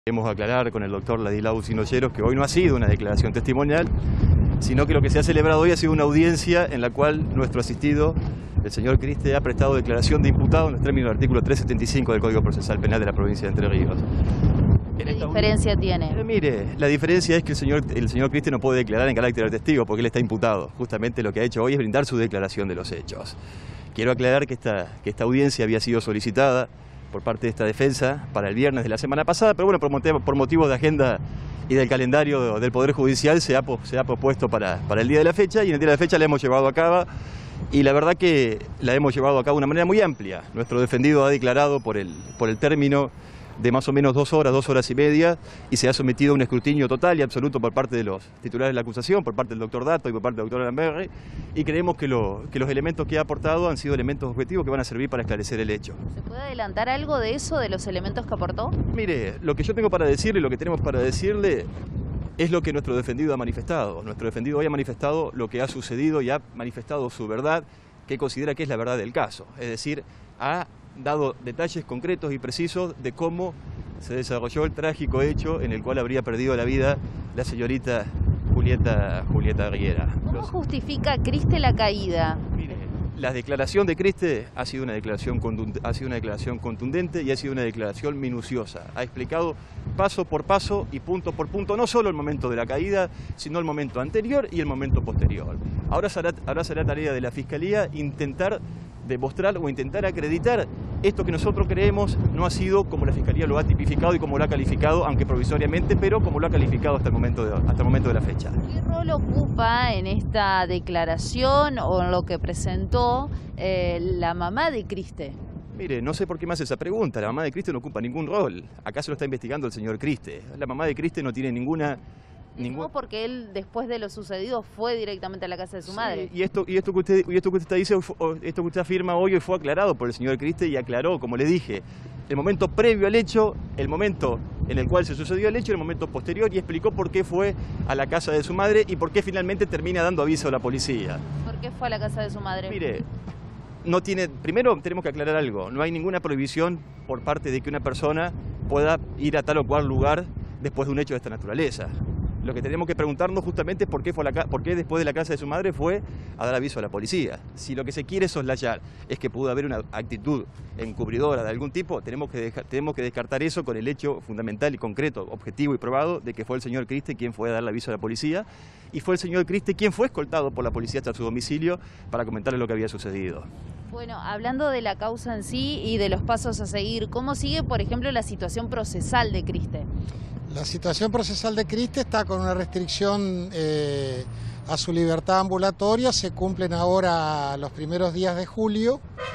Queremos aclarar con el doctor Ladislao Sinoyeros que hoy no ha sido una declaración testimonial, sino que lo que se ha celebrado hoy ha sido una audiencia en la cual nuestro asistido, el señor Criste, ha prestado declaración de imputado en los términos del artículo 375 del Código Procesal Penal de la provincia de Entre Ríos. ¿Qué diferencia tiene? Mire, la diferencia es que el señor Criste no puede declarar en carácter de testigo porque él está imputado. Justamente lo que ha hecho hoy es brindar su declaración de los hechos. Quiero aclarar que esta audiencia había sido solicitada por parte de esta defensa para el viernes de la semana pasada, pero bueno, por motivos de agenda y del calendario del Poder Judicial se ha pospuesto para el día de la fecha, y en el día de la fecha la hemos llevado a cabo, y la verdad que la hemos llevado a cabo de una manera muy amplia. Nuestro defendido ha declarado por el término de más o menos 2 horas y media, y se ha sometido a un escrutinio total y absoluto por parte de los titulares de la acusación, por parte del doctor Dato y por parte del doctor Aramberri, y creemos que los elementos que ha aportado han sido elementos objetivos que van a servir para esclarecer el hecho. ¿Se puede adelantar algo de eso, de los elementos que aportó? Mire, lo que yo tengo para decirle, lo que tenemos para decirle es lo que nuestro defendido ha manifestado. Nuestro defendido hoy ha manifestado lo que ha sucedido y ha manifestado su verdad, que considera que es la verdad del caso. Es decir, ha dado detalles concretos y precisos de cómo se desarrolló el trágico hecho en el cual habría perdido la vida la señorita Julieta Riera. ¿Cómo justifica Criste la caída? Mire, la declaración de Criste ha sido una declaración contundente y ha sido una declaración minuciosa. Ha explicado paso por paso y punto por punto, no solo el momento de la caída, sino el momento anterior y el momento posterior. Ahora será tarea de la Fiscalía intentar demostrar o intentar acreditar esto que nosotros creemos no ha sido como la Fiscalía lo ha tipificado y como lo ha calificado, aunque provisoriamente, pero como lo ha calificado hasta el momento de la fecha. ¿Qué rol ocupa en esta declaración o en lo que presentó la mamá de Criste? Mire, no sé por qué me hace esa pregunta. La mamá de Criste no ocupa ningún rol. Acá se lo está investigando el señor Criste. La mamá de Criste no tiene ninguna... No, porque él, después de lo sucedido, fue directamente a la casa de su madre. Y esto que usted dice, esto que usted afirma hoy fue aclarado por el señor Criste, y aclaró, como le dije, el momento previo al hecho, el momento en el cual se sucedió el hecho, el momento posterior, y explicó por qué fue a la casa de su madre y por qué finalmente termina dando aviso a la policía. ¿Por qué fue a la casa de su madre? Mire, primero tenemos que aclarar algo. No hay ninguna prohibición por parte de que una persona pueda ir a tal o cual lugar después de un hecho de esta naturaleza. Lo que tenemos que preguntarnos justamente es por qué después de la casa de su madre fue a dar aviso a la policía. Si lo que se quiere soslayar es que pudo haber una actitud encubridora de algún tipo, tenemos que descartar eso con el hecho fundamental y concreto, objetivo y probado de que fue el señor Criste quien fue a dar aviso a la policía, y fue el señor Criste quien fue escoltado por la policía hasta su domicilio para comentarle lo que había sucedido. Bueno, hablando de la causa en sí y de los pasos a seguir, ¿cómo sigue, por ejemplo, la situación procesal de Criste? La situación procesal de Criste está con una restricción a su libertad ambulatoria. Se cumplen ahora los primeros días de julio,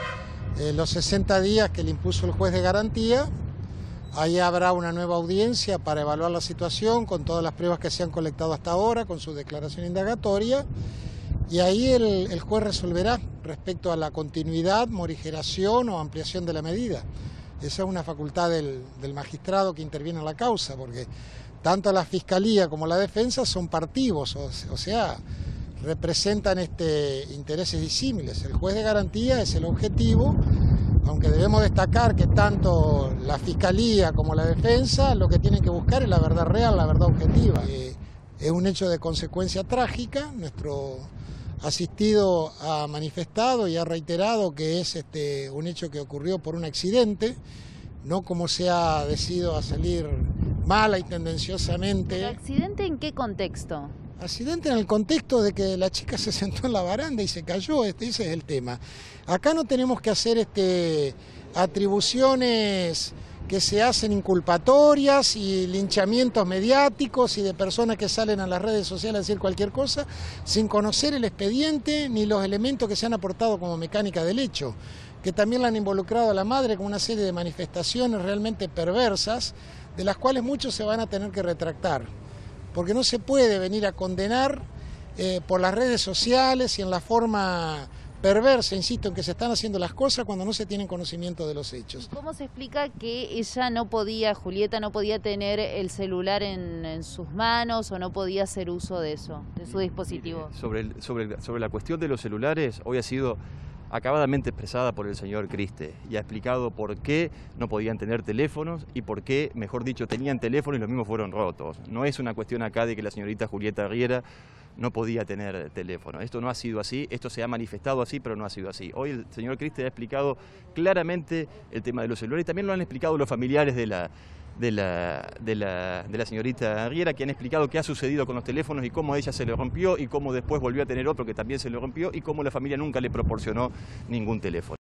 los 60 días que le impuso el juez de garantía. Ahí habrá una nueva audiencia para evaluar la situación con todas las pruebas que se han colectado hasta ahora, con su declaración indagatoria. Y ahí el juez resolverá respecto a la continuidad, morigeración o ampliación de la medida. Esa es una facultad del magistrado que interviene en la causa, porque tanto la Fiscalía como la defensa son partivos, o sea, representan intereses disímiles. El juez de garantía es el objetivo, aunque debemos destacar que tanto la Fiscalía como la defensa lo que tienen que buscar es la verdad real, la verdad objetiva. Es un hecho de consecuencia trágica. Nuestro asistido ha manifestado y ha reiterado que es un hecho que ocurrió por un accidente, no como se ha decidido a salir mala y tendenciosamente. ¿El accidente en qué contexto? Accidente en el contexto de que la chica se sentó en la baranda y se cayó, ese es el tema. Acá no tenemos que hacer atribuciones que se hacen inculpatorias y linchamientos mediáticos y de personas que salen a las redes sociales a decir cualquier cosa sin conocer el expediente ni los elementos que se han aportado como mecánica del hecho, que también la han involucrado a la madre con una serie de manifestaciones realmente perversas, de las cuales muchos se van a tener que retractar, porque no se puede venir a condenar por las redes sociales y en la forma perversa, insisto, en que se están haciendo las cosas cuando no se tienen conocimiento de los hechos. ¿Cómo se explica que ella Julieta no podía tener el celular en sus manos o no podía hacer uso de eso, de su dispositivo? Sobre la cuestión de los celulares, hoy ha sido acabadamente expresada por el señor Criste y ha explicado por qué no podían tener teléfonos y por qué, mejor dicho, tenían teléfonos y los mismos fueron rotos. No es una cuestión acá de que la señorita Julieta Riera no podía tener teléfono. Esto no ha sido así, esto se ha manifestado así, pero no ha sido así. Hoy el señor Criste ha explicado claramente el tema de los celulares y también lo han explicado los familiares de la señorita Riera, que han explicado qué ha sucedido con los teléfonos y cómo ella se le rompió y cómo después volvió a tener otro que también se le rompió y cómo la familia nunca le proporcionó ningún teléfono.